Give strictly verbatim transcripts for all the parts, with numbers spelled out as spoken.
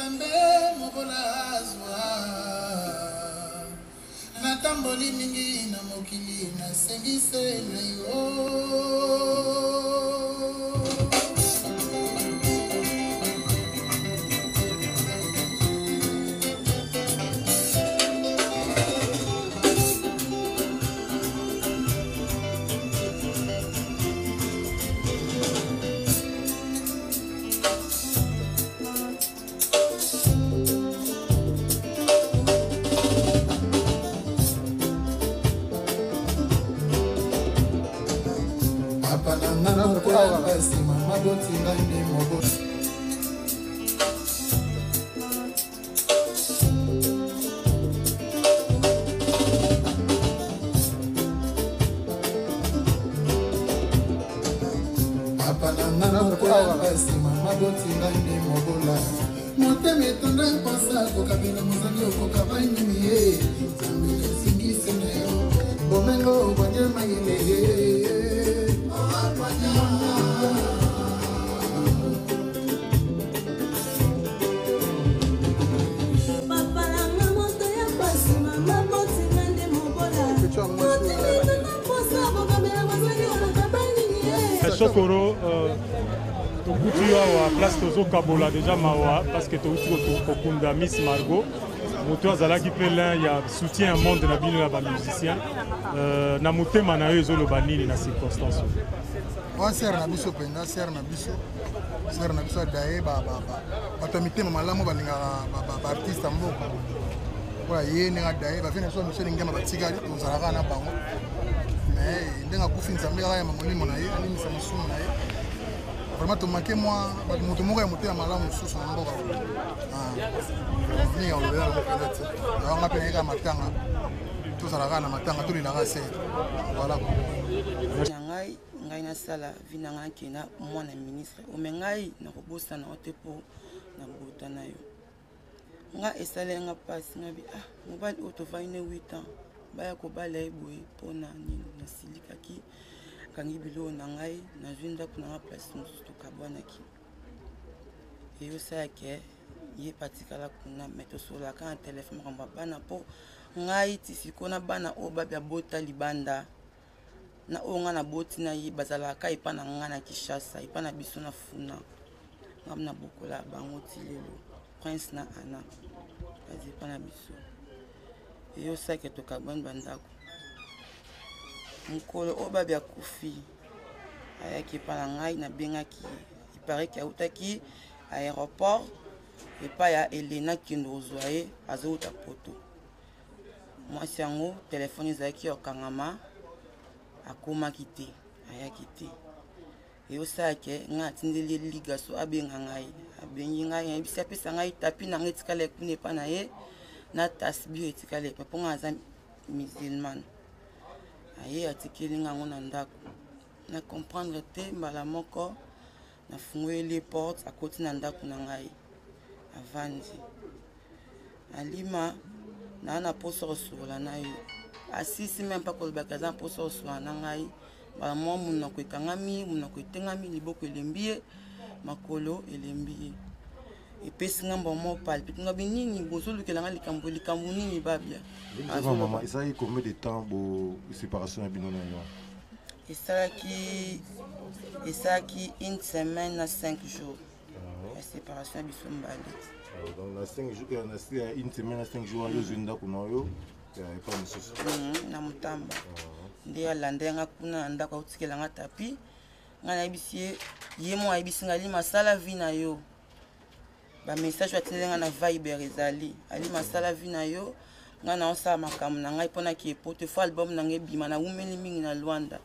nzambe mokola azwa natamboli mingi na mokili nasengise na yo Sokoro, tu as place de Kabola déjà mawa parce que tu as Kokunda Miss Margot. Moto azala qui peut là il y a soutien au monde de la bino ba musicien. Euh na motema na yo ezolo banini na circonstance. Wa ser na biso penda ser na biso. Ser na biso dae ba ba ba. Bato mitema malamu balinga ba ba artiste mboko. Wa yene nga dae ba fina so miso ngema batika nzalaka na bango. Mais ndenga kufinza mbela ya mamolimo na ye ani misa masumu na ye. Vraiment to manquer moi ba moto moko ya moto ya malamu susu na mboka. Ah. Ni on le verra peut-être. On a payé comme matanga. Tout ça la na matanga tout la rase. Voilà. Ngai ngai na sala vinanga kina mwana ministre. O mengai na kobosa na otepo na bota na yo. Nga esale nga passe nga bi ah mobile auto va ine huit ans. Baya ko bala eboy pona ni na silika ki kangi bilo na ngai na vinda kuna place musu kabwana ki. Et yo sa ke ye patikala kuna meto sola ka téléphone kamba bana po ngai tisikona bana o babya bota libanda na o nga na boti na ye bazala ka ipana nga na Kishasa ipana biso na funa ngamna bokola bango tilelo prince na ana bazi ipana biso yo sa ke to kabwan bandako mukolo o babya kufi ayaki pana ngai na bengaki ipare ki autaki aéroport et pas ya Elena Kindozoye azouta poto moi c'est un téléphone zaki okangama akoma kité aya kité et osake nga tindeli liga so abenga ngai abengi ngai bisa pesa ngai tapi na ngetikale kune pa na ye na tasbih etikale pa ponga za musulman aye atikeli nga ngona ndako na comprendre te mbala moko na fungwe les portes à côté na ndako na ngai avandi alima na na poso sola na yo asisi même pas ko bakaza poso sola na ngai ba mo muna ko kangami muna ko tengami liboko elembie makolo elembie et pesi ngamba mo palpite ngabi nini bozulu kelanga likambo likambo nini babia maman ça y combien de temps bo séparation ya bino na yo et ça qui et ça qui une semaine à cinq jours la séparation biso mbali donc la cinq jours il y a une semaine à cinq jours le zunda kuna yo ya pas mususu na mutamba ndia landenga kuna ndaka utikela nga tapi ngana bisie yemo abisinga li masala vina yo ba message watelenga na Viber ezali ali masala vina yo ngana osa makamu na ngai pona ki portefeuille album na ngai bima na umeli mingi na Luanda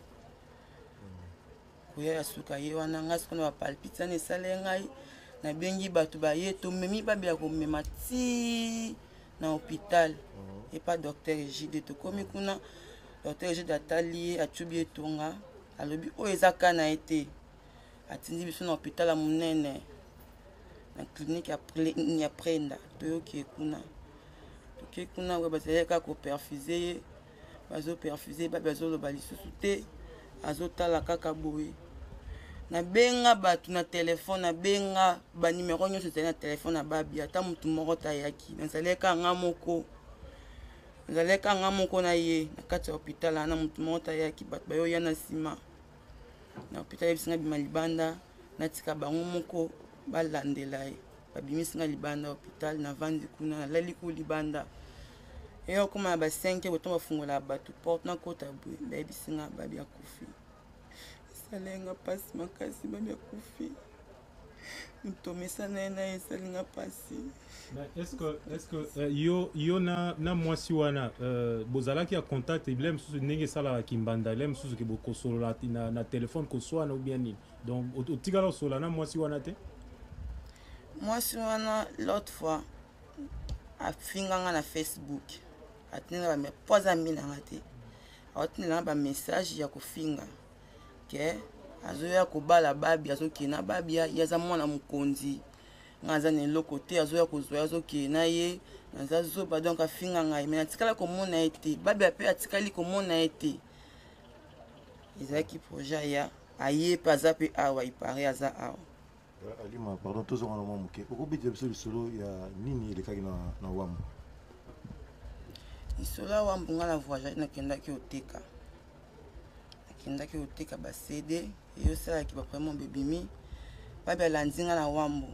kuya suka ye wana ngasi kono ba palpite na sale ngai na bengi batu ba ye to memi ba bia ko mema ti na hôpital et pas docteur Ejide to komi kuna docteur Ejide atali atubi etonga alobi o ezaka na été atindi biso na hôpital a munene na clinique après ni aprenda to yo ki kuna to ki kuna we bazaleka ko perfuser bazo perfuser ba bazo lo balisusu te azotala kaka boye na benga batu na telefone na benga ba numéro nyonso ezali na telefone na babia ata mutu moko tayaki nazaleka nga moko nazaleka nga moko na ye na kati ya hôpital na mutu moko tayaki bato bayoya na nsima na hôpital yebisinga bima libanda natika bango moko balandela ye babimisinga libanda hôpital na vandi kuna nalali ku libanda eyo okoma na ba cinq boton bafungola bato porte na kota bwe bayebisinga babi akufi esalenga pasi makasi babi akufi mutomesa na ye na ye esalenga pasi. Est-ce que, est-ce que euh, yo, yo na, na mwasi wana euh, bozalaki ya contact ile msusu ndenge sala kimbanda ile msusu ke bokosolola na, na telefone koswana ou bien nini donc otikala osola na mwasi wana te mwasi wana l'autre fois afinganga na Facebook atinela ba poza minanga te atinela ba message ya kofinga ke azoya kobala babi azokina babi yaza mwana mukonzi ngaza ne lokote azoya kozwa azoke na ye naza zoba donc afinga ngai mais atikala komona ete babi ape atikali komona ete ezaki projet ya aye paza pe awa ipare aza awa. Alima, pardon, tous on a moment muke. Oko bidi le solo ya nini le kaki na na wamu. Isola wambu nga na voyage na kenda ki oteka. Kenda ki oteka ba C D yo sala ki ba vraiment bebimi. Babi alandinga na wambu.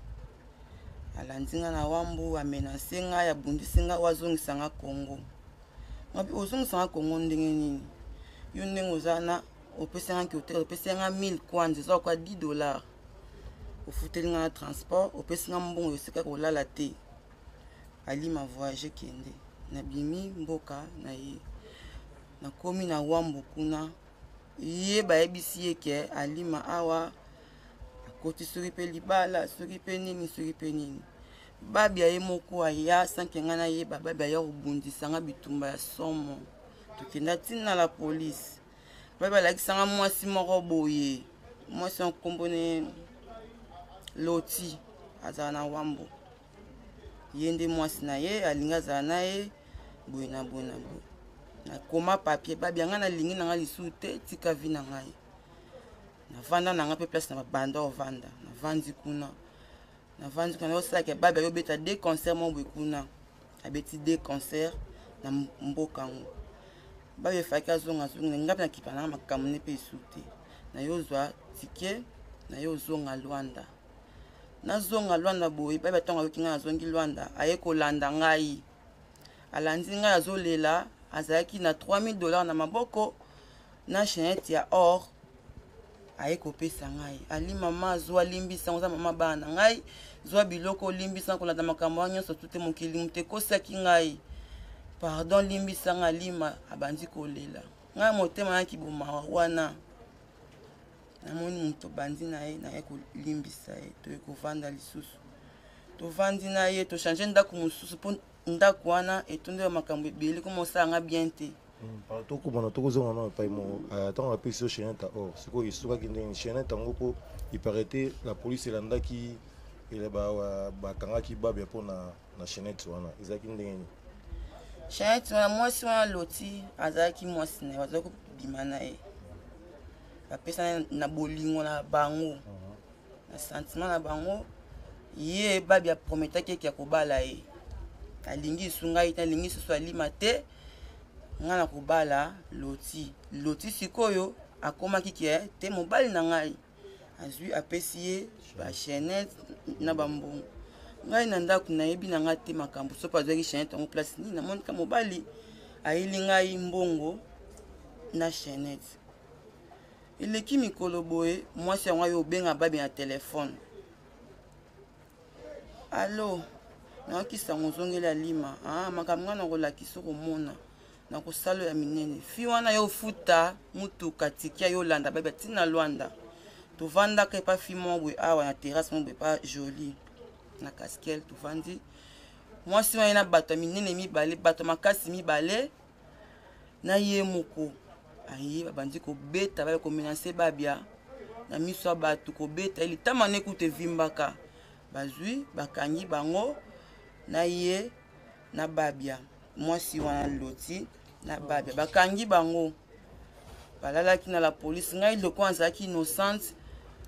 Alandinga na wambu amenace nga ya bundisi nga wazongisa nga Congo. Ngapi ozongisa nga Congo ndenge nini? Yo ndenge ozana opesa nga ki oteka opesa nga mille kwanza zo kwa dix dollars. Ofuteli nga na transport opesa nga mbongo yosika kolala te. Alima voyage kende na bimi mboka na ye na komi na wambu kuna ye bayebisi ye ke Alima awa akoti soki pe libala soki pe nini soki pe nini babi aye moko aya sanke nga na ye babi aya kobundisa nga bitumba ya somo tokenda ntina la police babi alakisa nga mwasi moko boye mwasi nkombo ne Loti azala na wambo yende mwasi na ye alinga azala na ye boye na boye na boye na koma papier babi anga na lingi na nga lisu te tika vi na ngai na vanda na nga pe place na banda ovanda na vandi kuna na vandi kuna osala ke babi ayobeta de concert mo boye kuna abeti de concert na mboka ngo babi efaki azonga azonga ngapi na kipa na makambo ne pe esu te na yo zwa tike na yo zonga Luanda na zonga Luanda boye babi atonga yokinga na zongi Luanda aye kolanda ngai alandi ngai azolela azalaki na trois mille dollars na maboko na chaînette ya or aye kopesa ngai ali mama azwa limbisa ngoza mama bana ngai zwa biloko limbisa kolanda makambo nyonso tute mokili mute kosaki ngai pardon limbisa ngai lima abandi kolela ngai motema yaki boma wana namoni mutu bandi na ye na ye kolimbisa ye toye kovanda lisusu tovandi na ye tochange ndako mosusu mpo ndako wana etonde makambo ebele komo osala bien te tokomona tokozonga na epai mo ntango apesi yo chaînette ya or sikoyo esukaki ndenge chaînette yango mpo iparete la polise elandaki bakangaki babia mpo na chaînette wana ezalaki ndenge nini chaînette wana mwasi wana Loti azalaki mwasi na ye bazalaki kobima na ye bapesa na bolingo na bango na sentiment na bango ye babi aprometaki eke ya kobala ye alingi isunga ye te alingi susu alima te nga na kobala Loti Loti sikoyo akomaki ke te mobali na ngai azwi apesi ye ba chaînette na bambongo ngai na ndako nayebi na nga te makambo soki azwaki chaînette yango place nini namonika mobali ayeli ngai mbongo na chaînette eleki mikolo boye mwasi yango ayo obenga babi na telefone allo nakokisa ngo ozongeli Alima ah makambo nga na kolakisa komona na kosalo ya minene fi wana yo futa mutuka tiki yo landa babi atina Luanda tovandaka epa fi mo boye awa na terrasse mo boye pa joli na casquelle tovandi mwasi wana na bato ya minene mibale bato makasi mibale na ye moko aye babandi kobeta babe komenase babia na miso ya bato kobeta elitama nekuta evimbaka bazwi bakangi bango na ye na babia mwasi wana Loti na babia bakangi bango balalaki na la police ngai loko azalaki innocente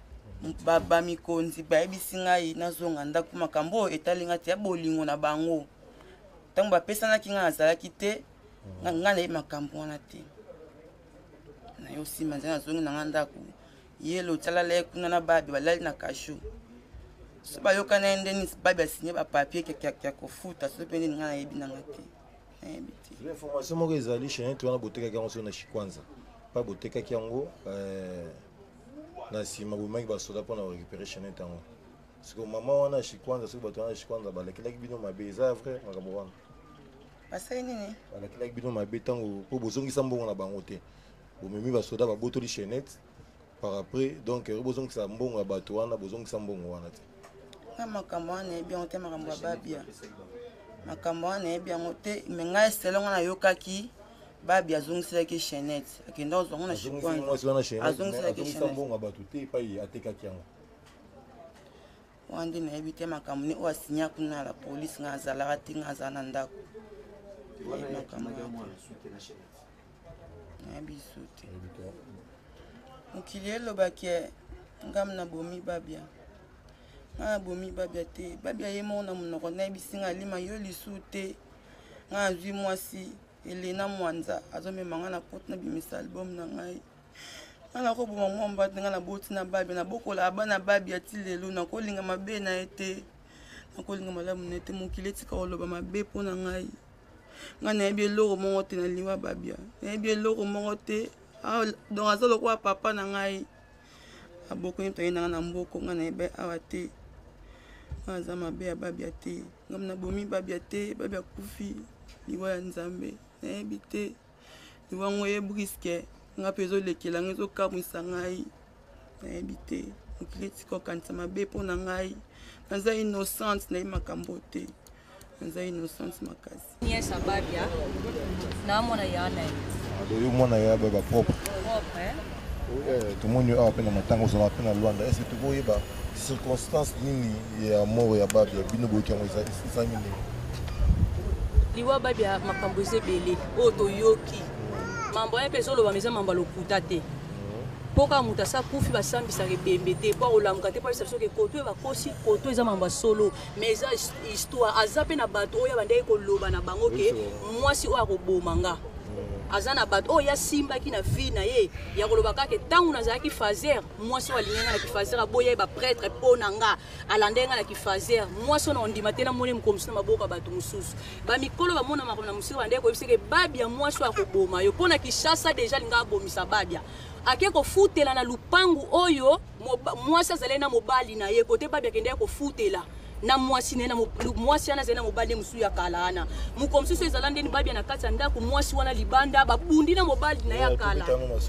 bamikonzi bayebisi ngai nazonga ndako makambo etali ngati ya bolingo na bango ntango bapesanaki ngai nazalaki te ngai nayebi makambo wana te nayo nsima nzela nazongi na ngai ndako ye lotialala ye kuna na babi balali na kasho so bayoka na ye ndeni babi asinye bapapie ya kofuta so mpe ndeni ngai nayebi na ngai te nayebi te information moko ezali Chaînette wana botekaki yango so na Shikwanza pa botekaki yango na nsima bomaki basoda mpona korécupérer Chaînette yango siko mama wana Shikwanza soki bato wana Shikwanza balekelaki bino mabe eza vrai makambo wana basali nini balekelaki bino mabe ntango mpo bozongisa mbongo na bango te bomemi basoda babotoli Chaînette par après donc bozongisa mbongo ya bato wana bozongisa mbongo wana te nga makambo wana yebi yango te makambo ya babia makambo wana yebi yango te me ngai selongo nayokaki babi azongiselaki Chaînette akenda ozwango na Shikwanza azongiselaki Chaînette wandi nayebi te makambo ni oyo asinya kuna la polisi nga azalaka te nga azala na ndako nayebi su te mokili elobaki ngam na bomi babia nga bomi babia te babia ye moko na monoko nayebisi nga alima yo lisu te nga azwi mwasi Elena Mwanza azomema nga na pote na bimisa album na ngai nga nakoboma mwa mbate nga na boti na babia nabokola abana babia ti lelo nakolinga mabe na ye te nakolinga malamu na ye te mokili etika koloba mabe mpo na ngai nga nayebi eloko moko te na liwa babia nayebi eloko moko te donc aza lokola papa na ngai abokoni to ye na nga na mboko nga nayebi awa te nga aza mabe ya babia te nga nabomi babia te babia kufi liwa ya nzambe nayebi te liwa ngo ye briske nga mpe ezolekela nga ezokamwisa ngai nayebi te mokili etika kokanisa mabe mpo na ngai naza innocente nayebi makambo te naza innocente makasi niesa babia naamona yana oyo mwana ya baba propre tomoni awa mpe na matanga ozala mpe na Luanda est ce que tokoyeba circonstance nini ya mort ya babia bino boyoki yango ezali nini liwa babia makambo eza ebele oyo toyoki mambo ya mpe ezoloba eza mambo lokuta te mpo kaka moto asa kufi basambisaka ebembe te mpo akolamuka te mpo alisa biso ke koto oyo bakosi koto eza mambo ya solo mais eza histoire aza mpe na bato oyo bandeki koloba na bango ke mwasi oyo akoboma nga aza na bato oyo yasimbaki na vie na ye ya koloba kaka ntango nazalaki faser mwasi oyo alingi nga na kifaser aboya ye bapretre mpo na nga alande nga na kifaser mwasi oyo na ondima te namoni mokomisi na maboko ya bato mosusu bamikolo bamona makambo na mosika bandeki koyebiseke babia mwasi oyo akoboma yo mpo na Kinshasa deja alinga abomisa babia ake kofutela na lupangu oyo mwasi azali na mobali na ye kote babia akendeki kofutela na mwasi na mwasi ana zena mobali musu ya kala ana mukomisi so ezala ndeni babia na kati ya ndako mwasi wana libanda babundi na mobali na ya kala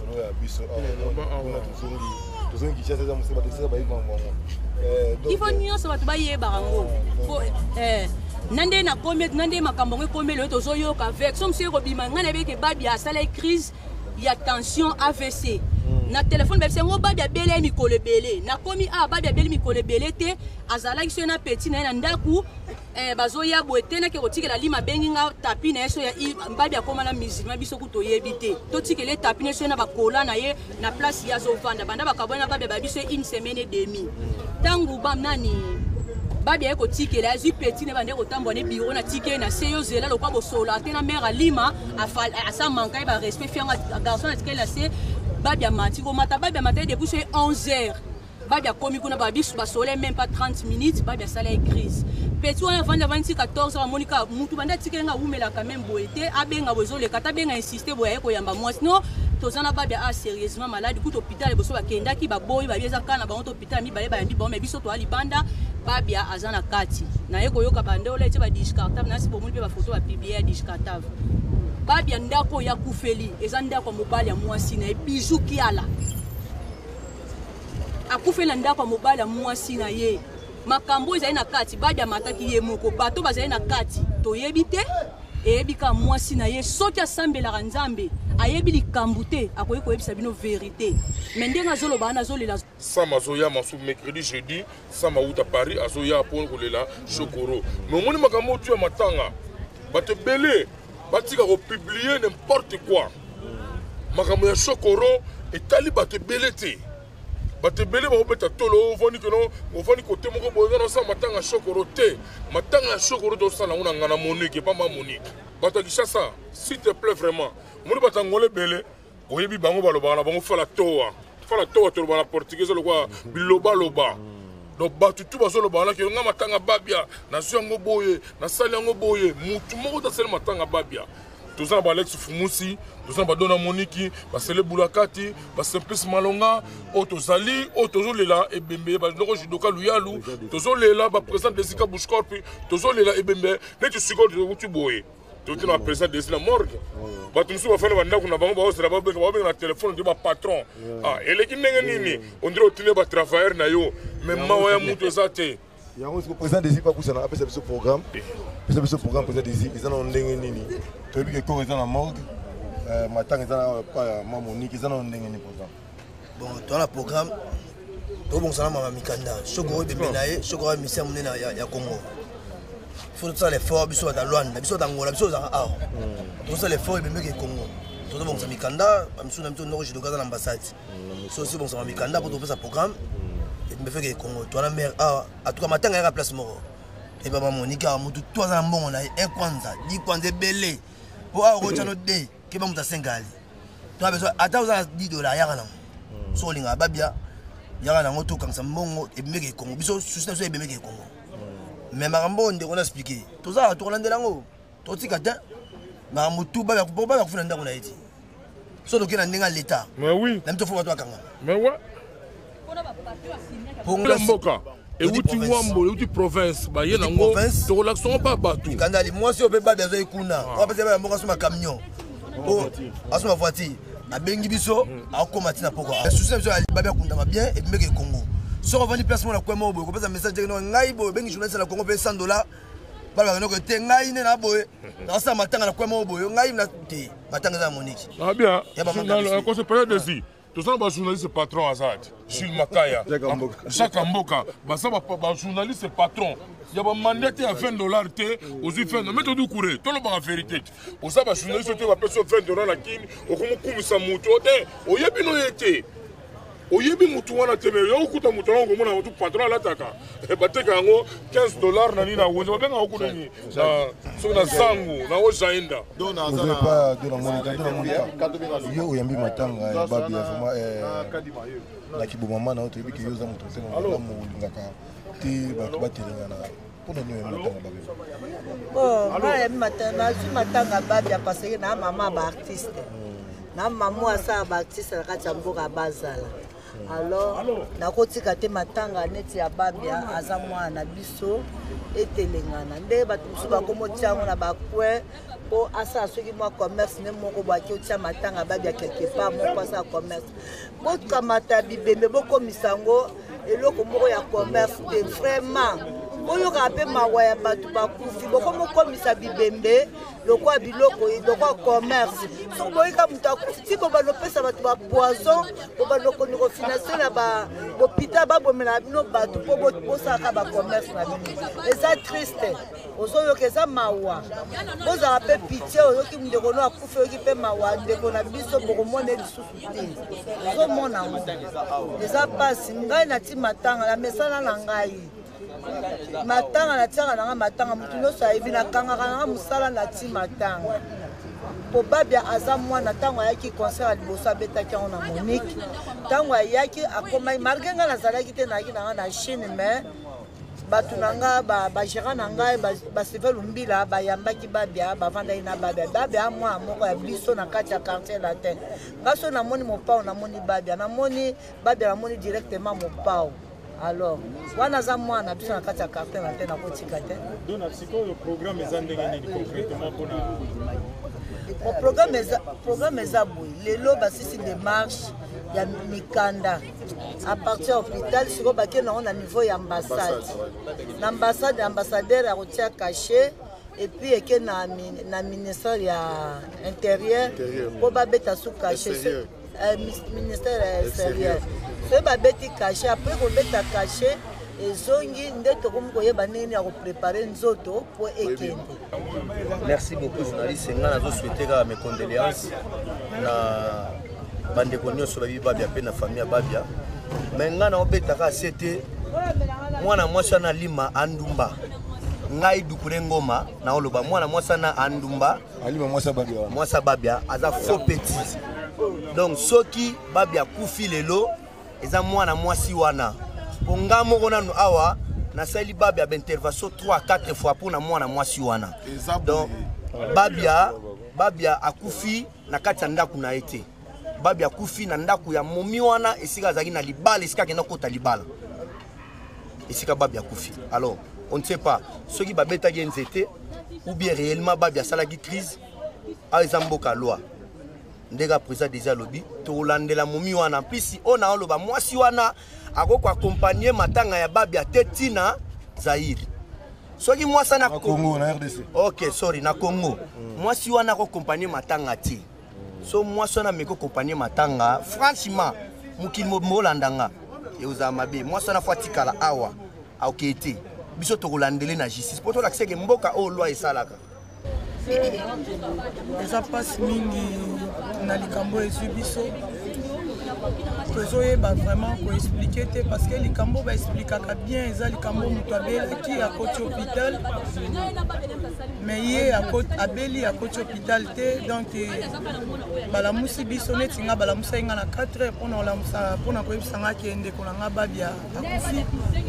ifo nyonso bato bayebaka ngo nande na komi nande makambo ngo komi lelo tozoyoka avec so musu ekobima ngai nayebeke babia asala crise ya tension A V C na téléphone bebise ngo babia bele mikolo ebele nakomi a babia bele mikolo ebele te azalaki so na petit na ye na ndaku bazoya boye te nake kotikela lima bengi nga tapi na ye so ya babia akoma na musulman biso ku toyebi te totikele tapi na ye so na bakola na ye na place ya azovanda banda bakabona na babia babiso une semaine et demie ntango bam nani babia ye kotikela azwi petit ne bande kotambola ne biro na tike na se yo zela lokwa bosola te na mère alima asa manka ye barespect fianga garçon na tikela se babia mati komata babia mata depuis onze heures babia komi kuna babisu basole même pas trente minutes babia sala e crise petit wana vanda vingt quatorze ba monika mutu banda tikelenga umela quand même boete abenga bozole kata benga insister boya ko yamba moi sinon tozana babia a sérieusement malade ku hôpital boso bakenda ki baboyi babieza kana ba hôpital mi baye ba yandi bon mais biso to ali banda babia azana kati na yeko yoka bande ole te ba discartable na sibo moni pe ba photo ba publier discartable babia ndako ya kufeli eza ndako mobali ya mwasi na bijou kiala akufela ndako mobali ya mwasi na ye makambo ezali na kati babia mataki ye moko bato bazali na kati toyebi te eyebi ka mwasi na ye soki asambelaka nzambe ayebi likambo te akoki koyebisa bino vérité mais ndenge azoloba wana azolela sama azoya masu mercredi jeudi sama uta Paris azoya mpo kolela Chokoro mais omoni makambo otu ya matanga bato ebele batika kopublier n'importe quoi makambo ya Chokoro etali bato ebele te bato ebele bakobeta tolo ovandi ke non ovandi kote moko boye nga nasala matanga ya shokoro te matanga ya shokoro tosala yango na nga na Monique epamba Monique bato ya Kinshasa s'il te plaît vraiment moni bato ya ngolo ebele oyebi bango balobaka na bango fala towa fala towa tolobaka na portugais lokwa bilobaloba donc bato tu bazolobaka na ke nga matanga babia nazwi yango boye nasali yango boye mutu moko tasali matanga babia toza na baalex fumusi toza na badona Moniki basele bulakati basimplice malonga oyo tozali oyo tozolela ebembe baloko judoka luyalu tozolela baprésident desika bushcorpi tozolela ebembe neti sikoyo tokuti boye toti na baprésident desi na morgue bato mosusu bafani bandako na bango baosela babenga babenga na telefone nde bapatron eleki ndenge nini ondire otine batravailleur na yo me mawa ya mutu eza te yango siko président desi pakusana apesa biso programme apesa biso programme président desi eza na ndenge nini toyebi ke koro eza na morgue matanga eza na ma Monique eza na ndenge nini programme bon toa na programme tobongisana mama mikanda shokoro ebembe na ye shokoro misia monene ya Congo faut tosala l'effort biso bata Luanda biso bata Angola biso ozaka awa tosala l'effort ebembe ke Congo tozobongisa mikanda bamisu na biso ndoko jidoka aza na ambassade so osi bongisa mikanda po topesa programme ebembe feke Congo toa na mare awa atuka matanga yaka place moko eba ba Monique awa mutu to aza na mbongo na ye un kwanza dix kwanza ebele po awa okotya no de keba mutu asengali toa beso ata oza na dix dollars yaka nango so olinga babia yaka nango tokangisa mbongo ebembe ke Congo biso susi na biso ebembe ke Congo mais makambo ndeko na expliquer tozala tokolandela yango totika te makambo tu babia kofuna ndako na ye ti so toke na ndenge ya l'état mais oui na mito fo bato akanga mais ouais pongla mboka euti wambo euti province baye nango tokolakisa ngo mpa bato kandali mwasi oyo mpe babia azo ekuna wapesa baya mboka asoma camion po asoma voiture abengi biso akokoma ti na poko susi na biso babia akundama bien ebimeke Congo soko vandi place mona kwa mobo ko pesa message no ngai bo bengi journaliste na Congo pe cent dollars bala no ko te ngai ne na boye na sa matanga na kwa mobo yo ngai na te matanga za Monique ah bien dans ko se période desi to ça ba journaliste patron azad Jules Makaya chaque mboka ba ça ba journaliste patron ya ba mandate à vingt dollars te ozi vingt mais to du couré to lo ba vérité o ça ba journaliste te ba pesa vingt dollars la kini o ko kumisa mutu te o yebi no yete oyebi mutu wana te mais yo okuta mutu wana komona mutu patron alataka bateka yango quinze dollars na nini na wenze babenga okuta ni soki na sangu na ozaenda ozepa de la Monica de la Monica yo oyambi matanga ya babi ya vraiment na kibomama na otoyebi ke yo za mutu osenga malamu olingaka te bato batelengana mpona nini oyambi matanga babi bon nga yambi matanga nazwi matanga babi parce que na mama baartiste na mama asala baartiste na kati ya mboka bazala alors nakotika te matanga neti ya babia aza mwana biso etelengana nde bato mosusu bakomotia yango na bakwe mpo asala soki mwa commerce nde moko bwaki otia matanga babia quelque part moko asala commerce bokamata bibembe bokomisa yango eloko moko ya commerce te vraiment boyoka mpe mawa ya bato bakufi bokomokomisa bibembe lokwa biloko lokwa commerce soki boyika moto akufi ti bobanopesa bato bapoison bobanokoni kofinanse na bopita babomela bino bato mpo bosalaka bacommerce na bino eza triste ozoyoka eza mawa bozala mpe pitie oyoki ndeko no akufi oyoki mpe mawa ndeko na biso bokomona lisusu te ozomona ngo eza mpasi ngai nati matanga na mesana na ngai matanga natiaka nanga matanga mutu nyonso ayebi nakangaka nanga mosala nati matanga po babia aza mwana ntango ayaki concert ya liboso abetaki yango na Monique ntango ayaki akomai malgré ngai nazalaki te nayaki nanga na Chine mais bato na nga bagérant na ngai baseve lumbila bayambaki babia bavandaki na babia babia mwana moko ya biso na kati ya quartier latin ngai so namoni mopao namoni babia namoni babia namoni directement mopao alors wana za mwana biso na kati ya quartier latin nakotika te dona sikoyo programme eza ndenge nini concrètement mpona mon programme eza programme eza boye lelo basisi démarche ya mikanda à partir ya hôpital sikoyo bakei nango na niveau ya ambassade na ambassade ambassadeur akotia cachet et puis eke na, na ministère ya intérieur mpo babeta sous cachet ministère ya extérieur soki babeti cachet après kobeta cachet ezongi nde tokomi koyeba nini ya koprépare nzoto mpo ekende. Merci beaucoup journaliste nga nazosouhaite kaka mes condoléances na bandeko nyonso babi babia mpe na famille ya babia mais nga na obetaka sete mwana mwasi na lima andumba ngai dukure ngoma na oloba mwana mwasi na andumba alima mwasa babia mwasa babia aza faux petit donc soki babia kufi lelo eza mwana mwasi wana ponga moko nanu awa na sali babia d'intervention trois quatre fois pour na mwana mwasi wana donc babia babia akufi na kati ya ndaku na ete babia akufi na ndaku ya momi wana esika zaki na libala esika kenda kota libala esika babia akufi alors on ne sait pas ceux qui babeta nzete ou bien réellement babia salaki crise a ezamboka loi ndega président déjà lobby to landela momi wana en plus on a loba mwasi wana akoko accompagner matanga ya babia tetina Zaire soki mwasa na Congo na R D C OK sorry na Congo mwasi wana ko accompagner matanga ti so mwasi wana meko accompagner matanga franchement mukili molandanga e uzama be mwasi wana fatikala awa akete biso to kolandele na justice poto lakiseke mboka o loi esalaka eza pasi mingi na likambo ezwi biso tozoyeba vraiment koexplike te parce que likambo baexplikaka bien eza likambo moto abelaki akoti hôpital mais ye abeli akoti hôpital te donc balamusi biso neti nga balamusa ye nga na quatre heures mpona koyebisa nga ke ndeko na nga babia akufi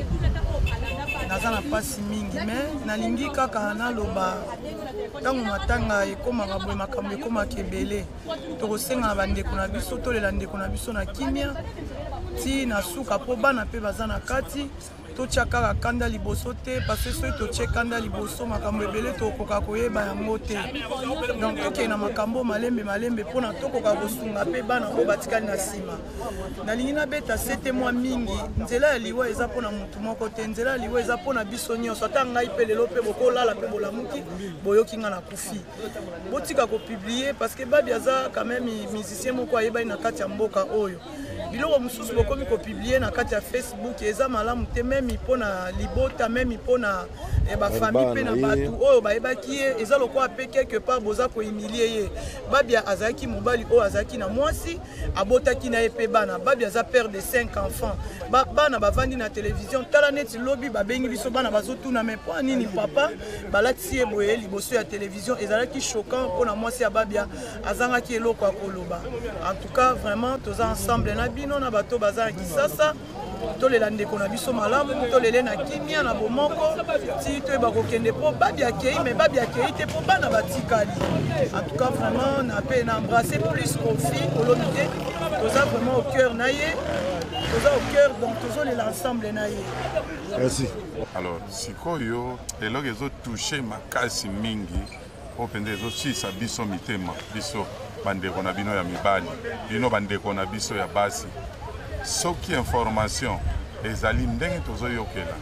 naza na pasi mingi mais nalingi kaka naloba ntango matanga ekomaka boye makambo ekomaka ebele tokosenga na bandeko na biso tolela ndeko na biso na kimia ti na suka mpo bana mpe baza na kati totia kaka kanda liboso te parce que soki totie kanda liboso makambo ebele tokoka koyeba yango te donc tokende na makambo malembe malembe mpona tokoka kosunga mpe bana oyo batikali na nsima nalingi nabeta sete mwa mingi nzela ya liwa eza mpona motu moko te nzela ya liwa eza mpona biso nyonso ata ngai mpe lelo mpe bokolala mpe bolamuki boyoki nga na kufi botika kopiblie parce que babi aza quand même musicien moko ayebani na kati ya mboka oyo biloko mosusu bokomi kopiblie na kati ya Facebook eza malamu te memi mpona libota memi mpona bafamille mpe na bato oyo bayebaki ye eza lokola mpe quelque part boza kohumilie ye babia azalaki mobali oyo azalaki na mwasi abotaki na ye mpe bana babia aza père de cinq enfants bana bavandi na télévision tala neti lobi babengi biso bana bazotuna me mpo nini papa balatisi ye boye liboso ya télévision ezalaki choquant mpona mwasi ya babia azangaki eloko ya koloba en tout cas vraiment toza ensemble na bino na bato baza na kisasa tolela ndeko na biso malamu tolele na kimia na bomoko ti toyeba kokende mpo babi akei me babi akei te mpo bana batikali en tout cas vraiment na mpe na embrasser plus kofi kolobi te toza vraiment au cœur na ye toza au cœur donc tozolela ensemble na ye. Merci. Alors sikoyo eloko ezotouche makasi mingi mpo mpenza ezosisa biso mitema biso bandeko na bino ya mibali bino bandeko na biso ya basi soki information ezali ndenge tozoyokela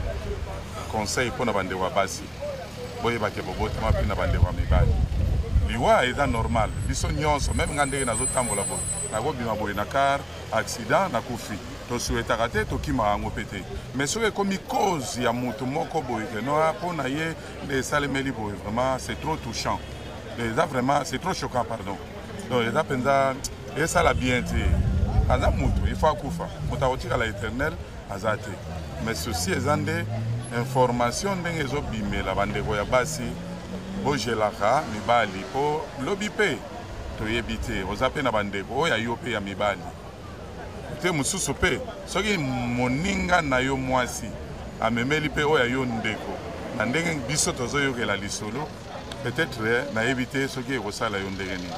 conseil mpona bandeko ya basi boyebake bobotama mpe na bandeko ya mibali liwa eza normal biso nyonso meme nga ndenge nazotambola boye nakobima boye na car accident nakufi tosuetaka te tokimaka yango mpe te mais soki ekomi cause ya moto moko boye keno mpona ye nde esalemeli boye vraiment c'est trop touchant eza vraiment c'est trop choquant pardon donc eza mpenza esala bien te aza moto il faut akufa moto akotikala éternel aza te mais ceci eza nde information ndenge ezobimela bandeko ya basi bozelaka mibali mpo lobi mpe toyebi te oza mpe na bandeko oyo ayo mpe ya mibali te mosusu mpe soki moninga na yo mwasi amemeli mpe oyo ayo ndeko na ndenge biso tozoyokela lisolo peut-être nayebi te soki ekosala yo ndenge nini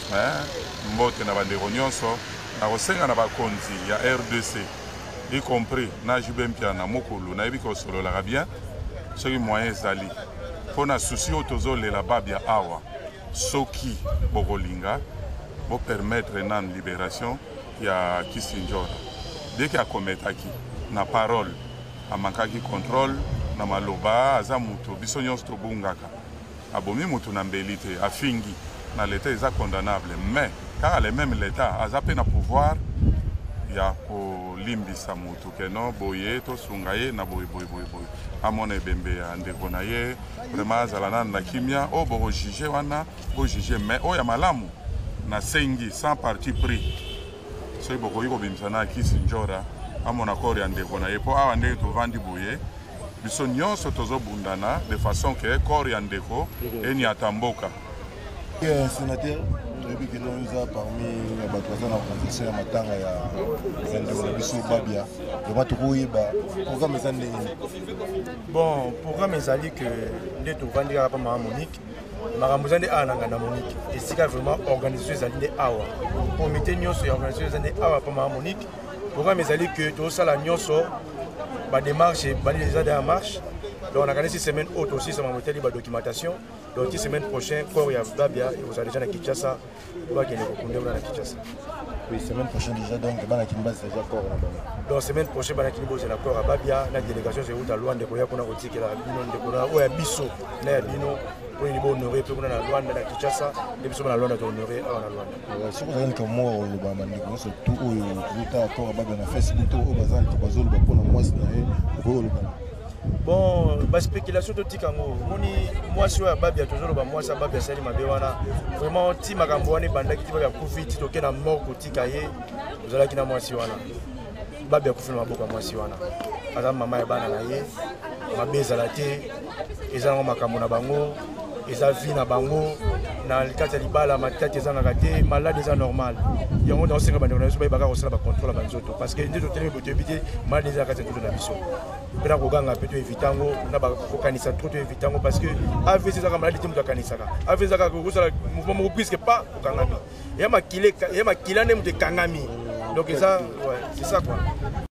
mbote na bandeko nyonso nakosenga na bakonzi ya R D C y compris na Jube Mpia na mokolo nayebi kosololaka bien soki moyen ezali mpona susi oyo tozolela babia awa soki bokolinga bopermettre nanu libération ya Kisinjora deke akometaki na parole amankaki contrôle na maloba aza moto biso nyonso tobungaka abomi moto na mbeli te afingi na l'état eza condamnable mais kaka le même l'état aza mpe na pouvoir ya kolimbisa moto keno boye tosunga ye na boye boye boye boye amona ebembe ya ndeko na ye vraiment azala nanu na kimia oyo bokojuge wana bojuge mais oyo ya malamu nasengi sans parti pris soki bokoki kobimisana kisi njora amona kore ya ndeko na ye mpo awa ndenge tovandi boye biso nyonso tozobundana de façon ke kore ya ndeko eni ata mboka. Sénateur, depuis que nous sommes parmi les bateaux en organisation ya matanga ya ndeko na biso Babia, le bateau koyeba programme ezali bon programme ezali que nde tovandi kaka pa mama Monique makambo ezali awa na nganda Monique esika vraiment organisation ezali nde awa komite nyonso ya organisation ezali nde awa pa mama Monique. Programme ezali que tosala nyonso badémarche bali déjà dans la marche. Donc on a gagné six semaines autres aussi sur ma documentation. Donc six semaines prochaines, corps ya Babia et vous allez déjà à Kinshasa. Vous allez à Kinshasa. Oui, semaine prochaine déjà donc bana Kimba c'est déjà corps là-bas. Donc semaine prochaine bana Kimba c'est l'accord à Babia, la délégation c'est route à Luanda ko ya kona kotiki la bino ndekona o ya biso na ya bino pour ni bo honorer pe kuna na Luanda na Kinshasa, de biso na Luanda to honorer à na Luanda. Si vous avez comme moi le ba mandiko surtout au route à corps à Babia na Facebook to o bazal to bazol ba pona moi c'est na ko le ba. Bon, la spéculation de Tikango, moi je suis à Babia, toujours le moi, ça Babia, c'est ma béwana. Vraiment, si ma gambouane, bandaki, qui va couper, qui toque dans mort, qui tikaye, vous allez qui n'a moi siwana. Babia coupe ma boca, moi siwana. Madame maman est bananaye, ma bise à la thé, et ont ma camona bango, et a vie na bango, dans le cas de l'ibala, ma tête est en raté, malade est normal. Il y a un dans ce que je vais pas contrôler la banzoto, parce que nous devons éviter mal des arrêts de la mission. Pena koganga peto evitango na ba kokanisa trop evitango parce que avec ces maladie te mukanisa ka avec ça ko sala mouvement mo puisque pas kokangami ya makile ya makilane mu de kangami donc ça ouais c'est ça quoi.